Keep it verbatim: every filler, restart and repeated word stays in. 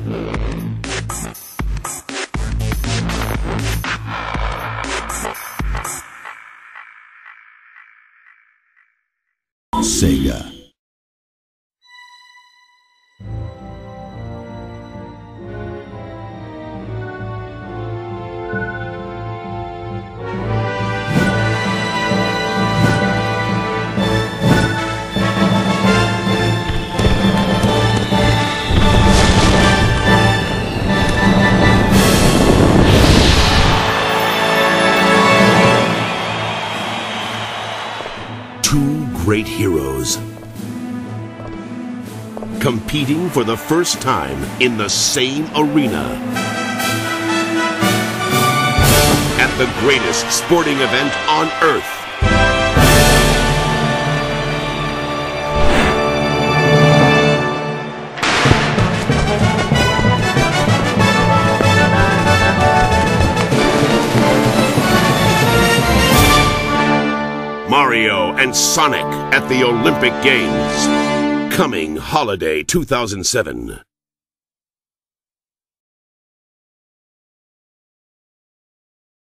Sega. Two great heroes competing for the first time in the same arena at the greatest sporting event on Earth. Mario and Sonic at the Olympic Games. Coming holiday two thousand seven.